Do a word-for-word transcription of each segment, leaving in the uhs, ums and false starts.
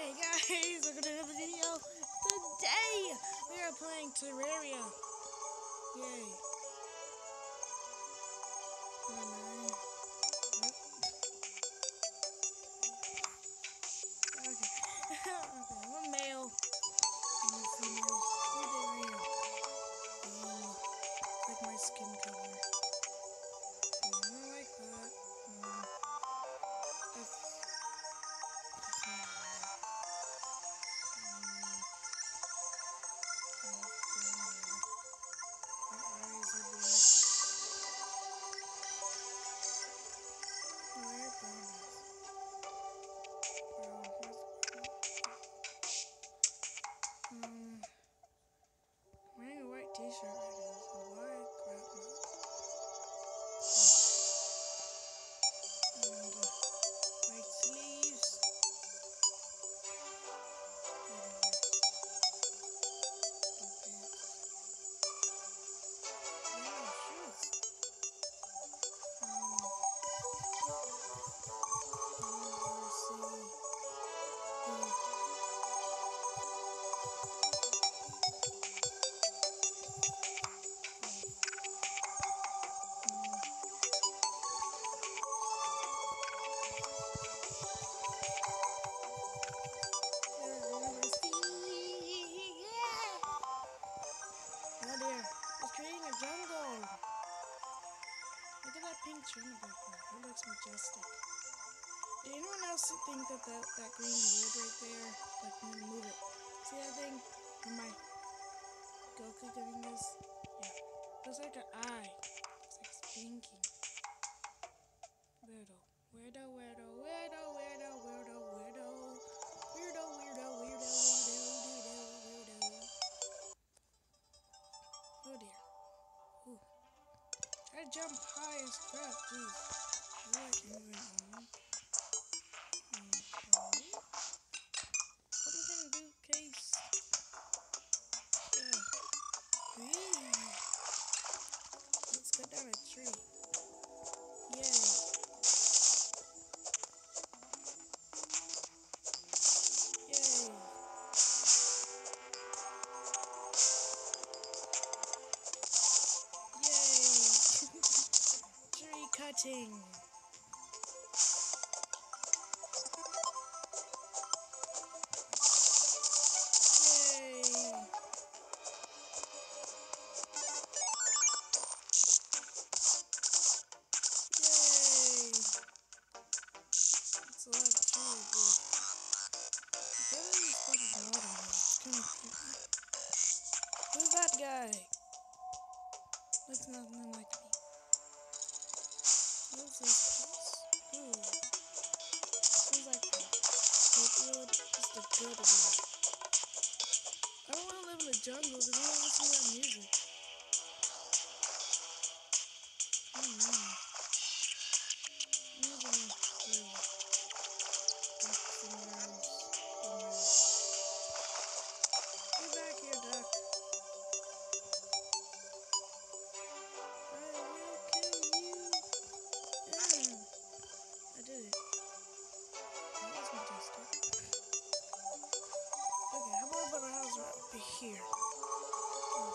Hey guys, welcome to another video. Today we are playing Terraria. Yay. Oh, no. Okay. Okay, I'm a male. I'm a female. Who are you? Oh, it's like my skin color. Oh, I don't like that. Um, that's, that's not right. Um, my eyes are black. Where brown eyes? Brown. Um, I'm wearing a white t-shirt right now, so why crap not? And uh, white sleeves. Whatever. No pants. Yeah, shoes. Um, oversee. Oh, um, oversee. Yeah. Oh dear, it's creating a jungle. Look at that pink tree in the background. It looks majestic. Did anyone else think that that, that green wood right there, like, I'm gonna move it. See that thing? Am I Goku doing this? Yeah. Looks like an eye. Looks like it's blinking. Weirdo. Weirdo, weirdo, weirdo, weirdo, weirdo, weirdo. Weirdo, weirdo, weirdo, weirdo, weirdo, weirdo. Oh dear. Ooh. I jump high as crap, jeez. I like moving on. Okay. What am I gonna do, case? Yeah. Whee. Let's go down a tree. Yay. Yay. Yay. Tree cutting. Yay. Yay. That's a lot of tree wood. Why are these places not on here? It's kind of creepy. Who's that guy? Looks nothing like me. What is this place? Ooh. Seems like the good wood is the good wood. I don't want to live in the jungle because I don't listen to that music. I don't know. I'm not gonna do like some nerves. Get back here, duck. I will kill you. Yeah. I did it. That was majestic. Okay, how about I build a house right over here? Oh,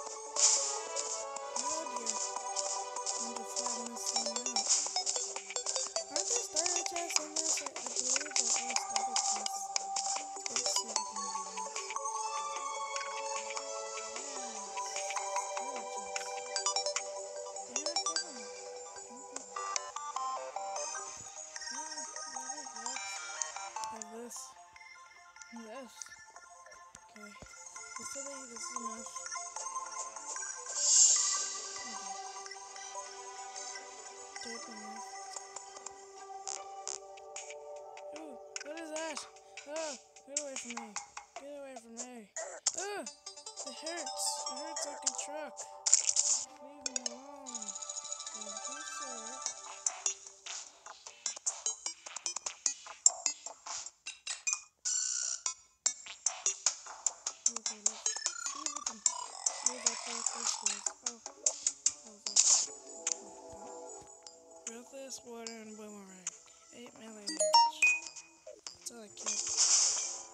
oh dear. I need to flatten this thing out. Aren't there starter chests in this? I, I believe there are starter chests. Let's see if I can do this. Yes, starter chests. Yeah, I found them. Okay. Yeah, that is rocks. I have this. And this. Okay. Hopefully this is enough. Okay. Dope enough. Ooh, what is that? Oh, get away from me. Get away from me. Oh, it hurts. It hurts like a truck. Leave me alone. Thank you, sir. Okay, let's see if we can move up like this was. Oh, that was it. Ruthless water and boomerang. Eight melee damage. That's all I kept.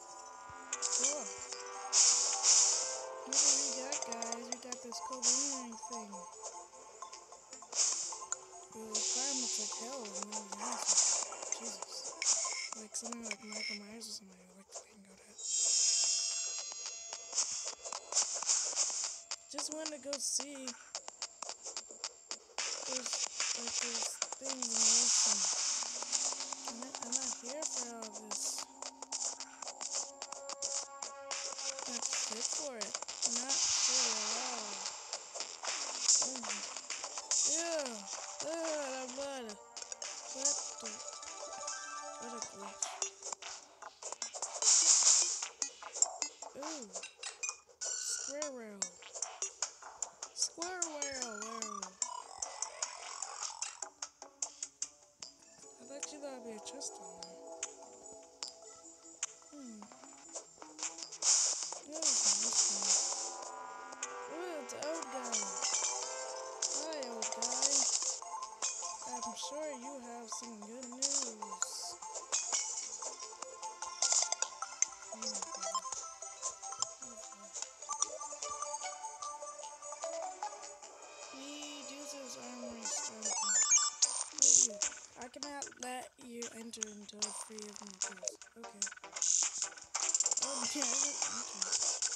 like Michael Myers or somebody who like to hang out at. Just wanted to go see. There's like there's things in the ocean. I'm not, I'm not here for all this. Not fit for it. Not fit at all. Mm. Ew. Ugh, that blood. What the? What a glitch. Ooh. Square whale. Square whale. Whale. I bet you there'll be a chest on there. Hmm. What is this one? Ooh, it's an old guy. Hi, old guy. I'm sure you have some good news. Oh my god. Medusa's armory starting. You. I cannot let you enter until free of Medusa. Okay. Oh, yeah, I didn't enter.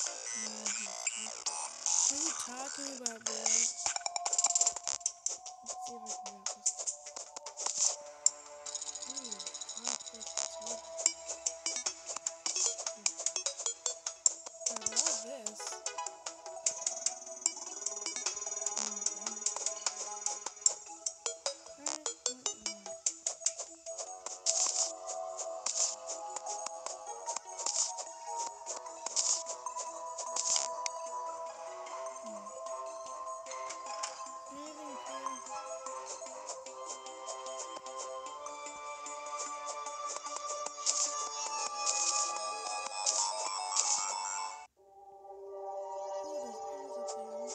What are you talking about, bro? Let's see if I can grab this. Ooh, conflict table. Grab all this. Oh, damn it. Alright, what in there? Hmm. Anything clear? Ooh, there's berries up there. Mm-mm.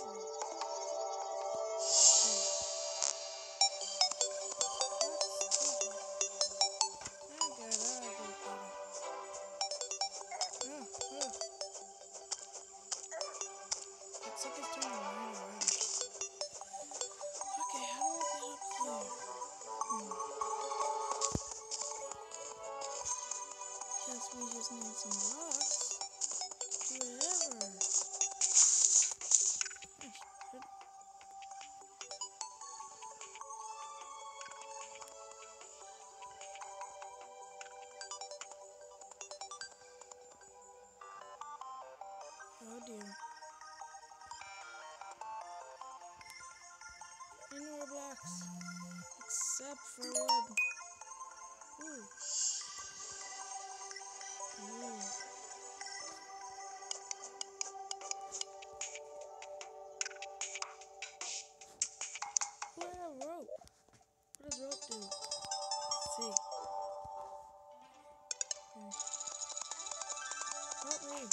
Yes. Fox, told you. I got it, I'll get it later. Oh, oh. Looks like it's turning night already. Okay, how do I get up there? Hmm. Guess we just need some blocks. Do whatever. Oh, shit. Oh dear. Any more blocks? Except for wood. Ooh. Ooh. What a rope. What does rope do? Let's see. Here. Help me.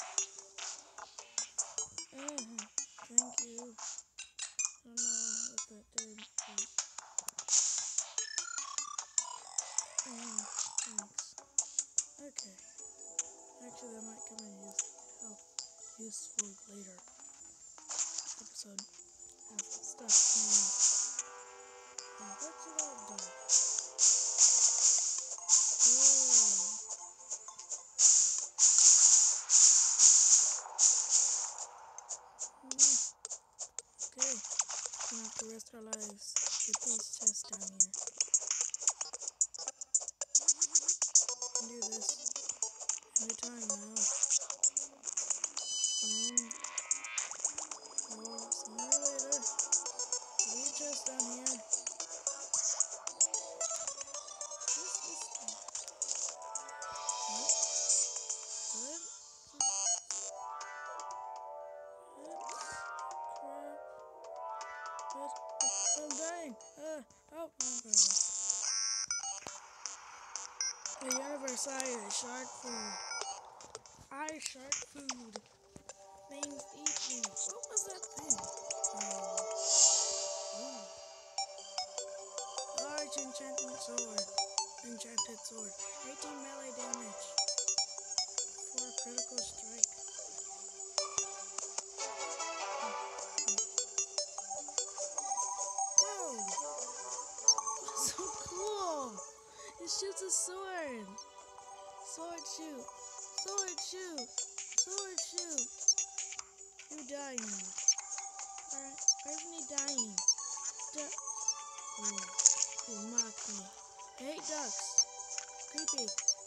Uh-huh. Thank you. I don't know what that did. But... Um, thanks. Okay. Actually, that might come in use help useful later episode. Have some stuff. Yeah. Uh, what's it all do? Oh. Mm. Okay. Gonna have to rest our lives. Get these chests down here. Can do this anytime now. Um, or sooner or later. Three chests down here. What's this thing? What? What? What? Crap. What? I'm dying. Uh, oh, okay. The universe eye shark food. Eye shark food. Things eat me. What was that thing? Um, ooh. Large enchantment sword. Enchanted sword. eighteen melee damage. four critical strike. Whoa! That's so cool! It shoots a sword! Sword shoot. Sword shoot. Sword shoot. You die now. Alright, why isn't he dying? Du oh, you mocked me. I hate ducks. Creepy.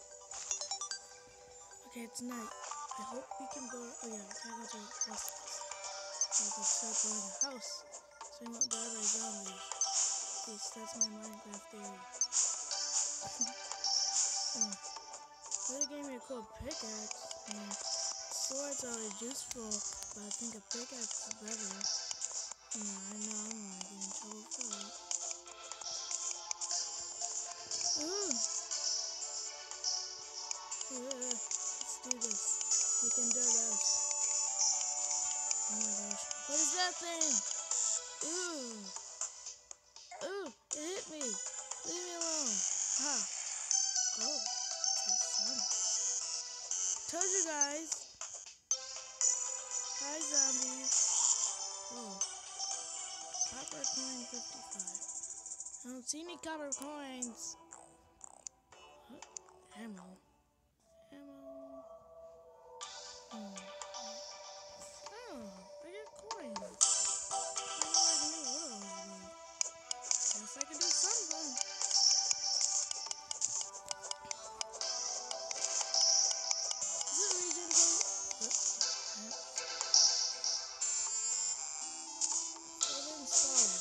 Okay, it's night. I hope we can go. Oh yeah, we can't go to the house. So let's start building a house so we won't die by zombies. At least that's my Minecraft theory. uh, really gave me a cool pickaxe. Yeah. Swords are useful, but I think a pickaxe is better. Yeah, I know I'm gonna get in trouble for that. Ooh. Yeah, let's do this. We can do this. Oh my gosh. What is that thing? Ooh. Ooh, it hit me. Leave me alone. Ha. Oh, it's the sun. Told you guys. Hi, zombies. Whoa. Copper coin fifty-five. I don't see any copper coins. Huh. Ammo. Ammo. Hmm. Oh, I get coins. I have no idea what I was doing. Guess I can do something. Is it regen gold? It didn't start.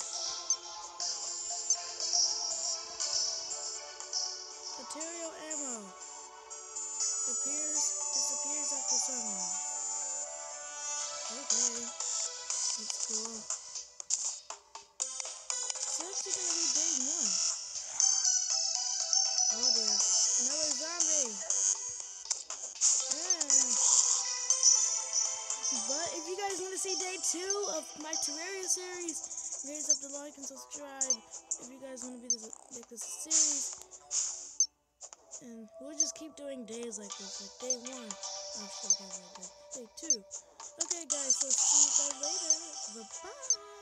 Material ammo. Appears, disappears after sunrise. Okay. That's cool. It's actually gonna be day one. Oh dear. Another zombie. Yeah. But if you guys want to see day two of my Terraria series, you guys have to like and subscribe. If you guys want to be this, make this a series. And we'll just keep doing days like this. Like day one. I'll show you guys like that. Day two. Okay guys, so see you guys later. Bye-bye.